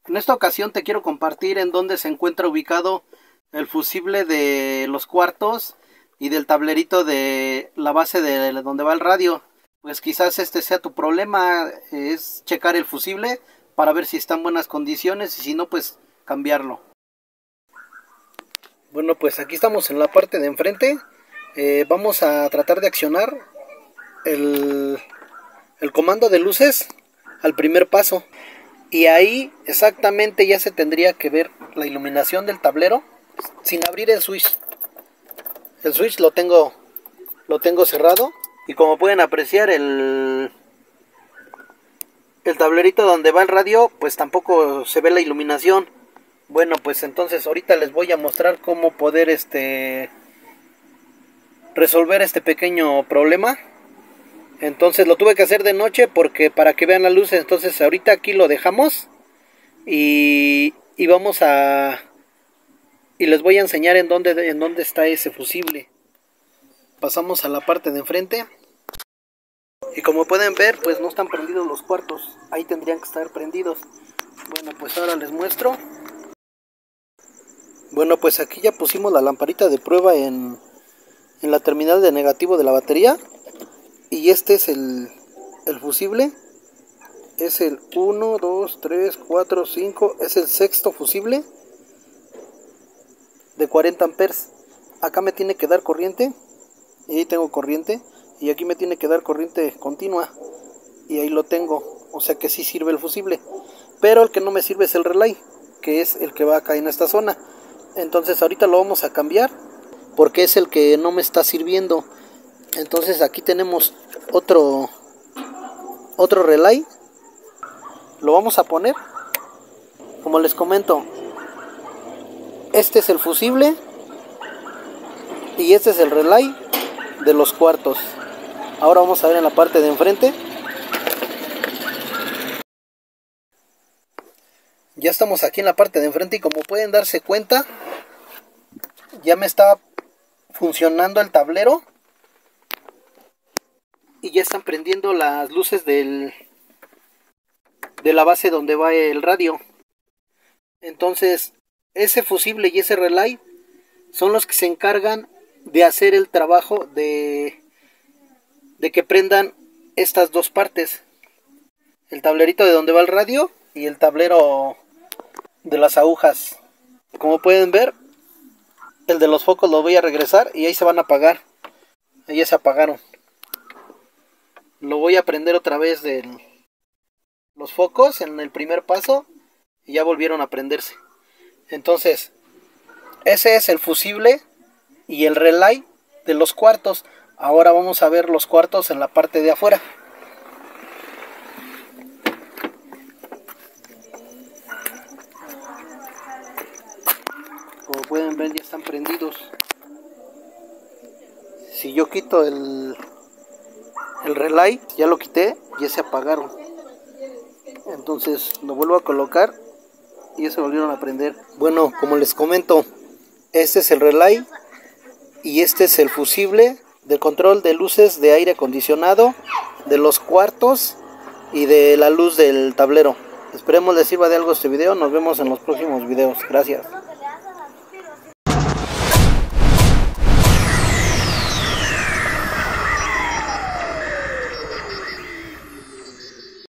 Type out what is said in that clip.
En esta ocasión te quiero compartir en dónde se encuentra ubicado el fusible de los cuartos y del tablerito de la base de donde va el radio. Pues quizás este sea tu problema, es checar el fusible para ver si está en buenas condiciones y si no, pues cambiarlo. Bueno, pues aquí estamos en la parte de enfrente. Vamos a tratar de accionar el comando de luces al primer paso. Y ahí exactamente ya se tendría que ver la iluminación del tablero sin abrir el switch. El switch lo tengo cerrado y como pueden apreciar el tablerito donde va el radio pues tampoco se ve la iluminación. Bueno, pues entonces ahorita les voy a mostrar cómo poder resolver este pequeño problema. Entonces lo tuve que hacer de noche porque para que vean las luces. Entonces ahorita aquí lo dejamos y vamos a y les voy a enseñar en dónde está ese fusible. Pasamos a la parte de enfrente y como pueden ver pues no están prendidos los cuartos, ahí tendrían que estar prendidos. Bueno, pues ahora les muestro. Bueno, pues aquí ya pusimos la lamparita de prueba en la terminal de negativo de la batería. Y este es el fusible. Es el 1, 2, 3, 4, 5. Es el sexto fusible de 40 amperes. Acá me tiene que dar corriente. Y ahí tengo corriente. Y aquí me tiene que dar corriente continua. Y ahí lo tengo. O sea que sí sirve el fusible. Pero el que no me sirve es el relay, que es el que va acá en esta zona. Entonces ahorita lo vamos a cambiar, porque es el que no me está sirviendo. Entonces aquí tenemos otro relay. Lo vamos a poner. Como les comento, este es el fusible y este es el relay de los cuartos. Ahora vamos a ver en la parte de enfrente. Ya estamos aquí en la parte de enfrente y como pueden darse cuenta, ya me está funcionando el tablero y ya están prendiendo las luces de la base donde va el radio. Entonces ese fusible y ese relay son los que se encargan de hacer el trabajo de que prendan estas dos partes, el tablerito de donde va el radio y el tablero de las agujas. Como pueden ver, el de los focos lo voy a regresar y ahí se van a apagar. Ahí ya se apagaron. Lo voy a prender otra vez de los focos en el primer paso y ya volvieron a prenderse. Entonces ese es el fusible y el relay de los cuartos. Ahora vamos a ver los cuartos en la parte de afuera. Como pueden ver, ya están prendidos. Si yo quito el relay, ya lo quité, ya se apagaron. Entonces lo vuelvo a colocar y ya se volvieron a prender. Bueno, como les comento, este es el relay y este es el fusible de control de luces de aire acondicionado de los cuartos y de la luz del tablero. Esperemos les sirva de algo este video. Nos vemos en los próximos videos. Gracias.